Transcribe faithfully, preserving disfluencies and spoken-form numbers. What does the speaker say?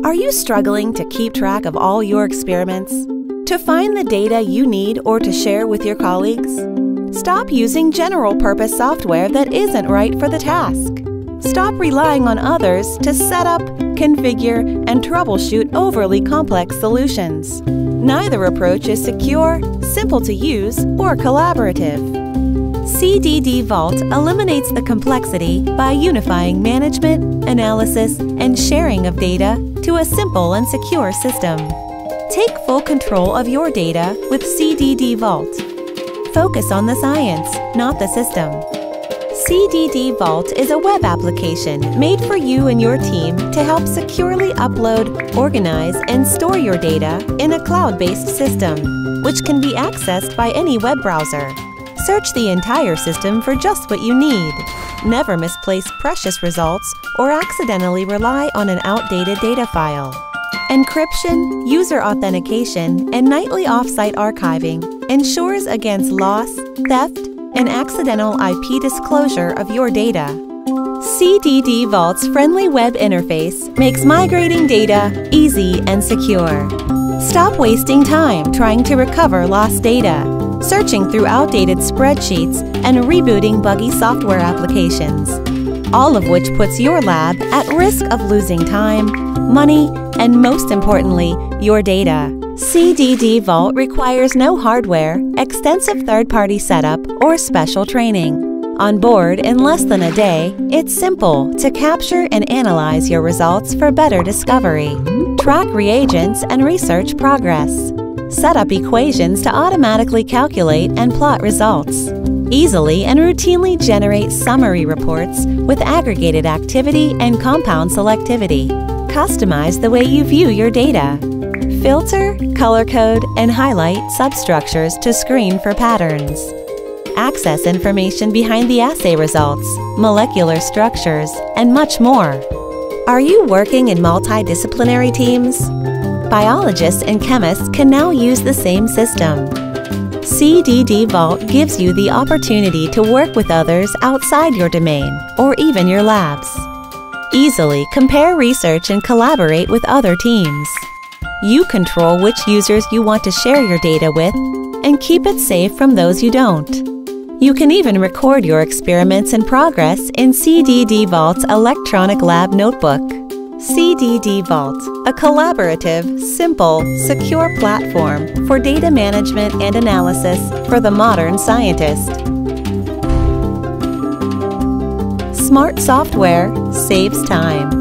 Are you struggling to keep track of all your experiments? To find the data you need or to share with your colleagues? Stop using general-purpose software that isn't right for the task. Stop relying on others to set up, configure, and troubleshoot overly complex solutions. Neither approach is secure, simple to use, or collaborative. C D D Vault eliminates the complexity by unifying management, analysis, and sharing of data to a simple and secure system. Take full control of your data with C D D Vault. Focus on the science, not the system. C D D Vault is a web application made for you and your team to help securely upload, organize, and store your data in a cloud-based system, which can be accessed by any web browser. Search the entire system for just what you need. Never misplace precious results or accidentally rely on an outdated data file. Encryption, user authentication, and nightly off-site archiving ensures against loss, theft, and accidental I P disclosure of your data. C D D Vault's friendly web interface makes migrating data easy and secure. Stop wasting time trying to recover lost data, searching through outdated spreadsheets, and rebooting buggy software applications, all of which puts your lab at risk of losing time, money, and most importantly, your data. C D D Vault requires no hardware, extensive third-party setup, or special training. On board in less than a day, it's simple to capture and analyze your results for better discovery. Track reagents and research progress. Set up equations to automatically calculate and plot results. Easily and routinely generate summary reports with aggregated activity and compound selectivity. Customize the way you view your data. Filter, color code, and highlight substructures to screen for patterns. Access information behind the assay results, molecular structures, and much more. Are you working in multidisciplinary teams? Biologists and chemists can now use the same system. C D D Vault gives you the opportunity to work with others outside your domain or even your labs. Easily compare research and collaborate with other teams. You control which users you want to share your data with and keep it safe from those you don't. You can even record your experiments in progress in C D D Vault's electronic lab notebook. C D D Vault, a collaborative, simple, secure platform for data management and analysis for the modern scientist. Smart software saves time.